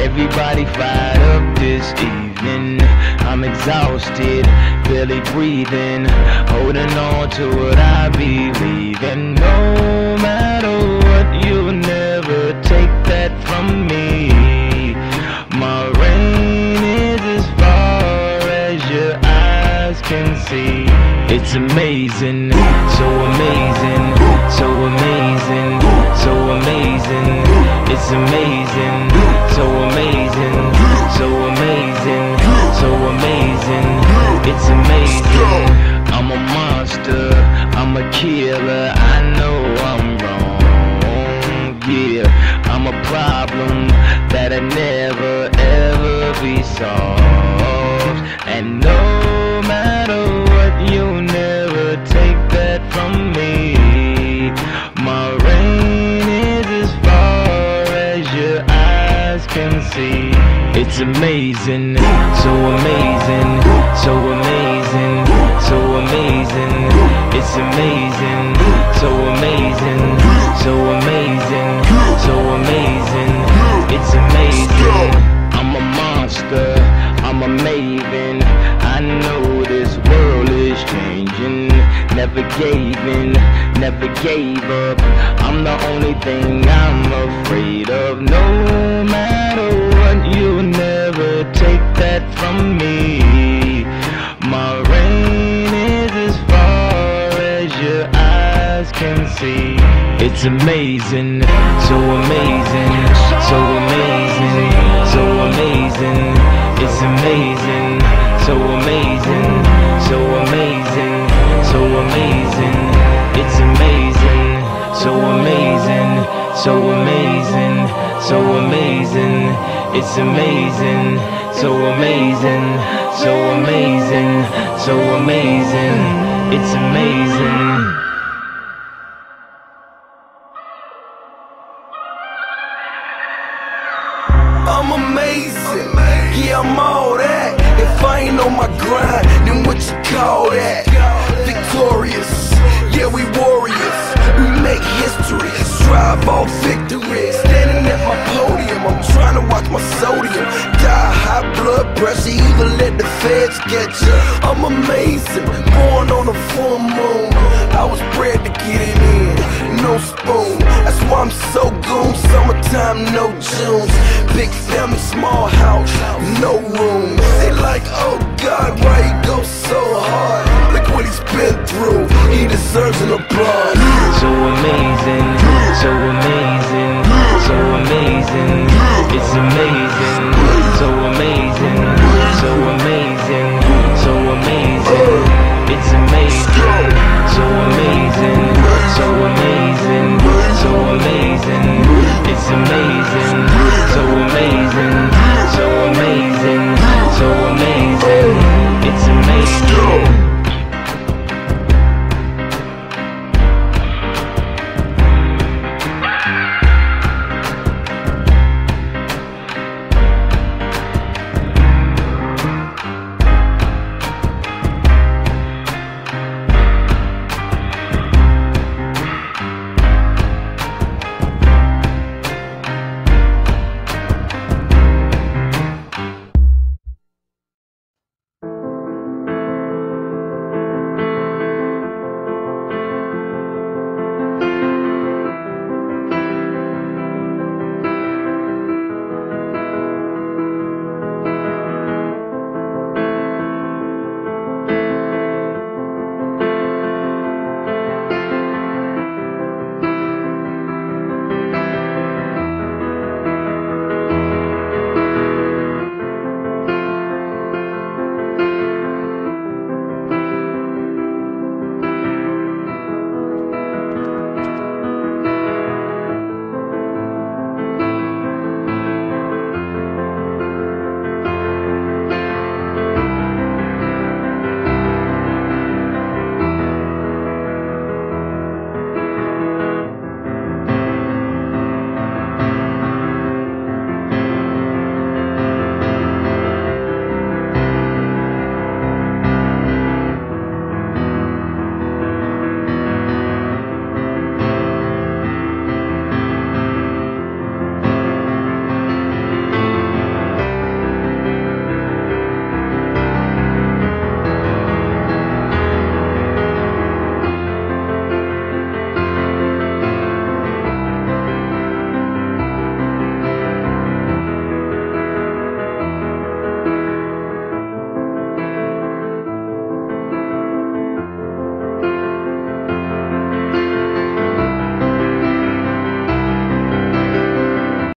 Everybody fired up this evening. I'm exhausted, barely breathing, holding on to what I believe in. No matter what, you'll never take that from me. My reign is as far as your eyes can see. It's amazing, so amazing, so amazing, so amazing. It's amazing, so amazing, so amazing, so amazing. It's amazing. I'm a monster, I'm a killer. I know I'm wrong, yeah. I'm a problem that'll never ever be solved. And no matter what, you'll never take that from me. My reign is as far as your eyes can see. It's amazing, so amazing, so amazing, so amazing. It's amazing, so amazing, so amazing, so amazing. It's amazing. I'm a monster, I'm a maven. I know this world is changing. Never gave in, never gave up. I'm the only thing I'm afraid of. No matter what, you'll never take that from me. My reign is as far as your eyes can see. It's amazing, so amazing, so amazing, so amazing. It's amazing, so amazing, so amazing, so amazing. It's amazing, so amazing, so amazing, so amazing. It's amazing, so amazing, so amazing, so amazing. It's amazing. I'm amazing, yeah, I'm all that. If I ain't on my grind, then what you call that? Victorious, yeah, we warriors. We make history, strive all victory. Standing at my podium, I'm trying to watch my sodium. Die high blood pressure, even let the feds get you. I'm amazing, born on a full moon. I was bred to get it in, no spoon. That's why I'm so goon. Summertime, no Junes. Big family, small house, no room. They like, oh God, why he go so hard? Look what he's been through, he deserves an applause. So amazing, so amazing, so amazing. It's amazing, so amazing, so amazing.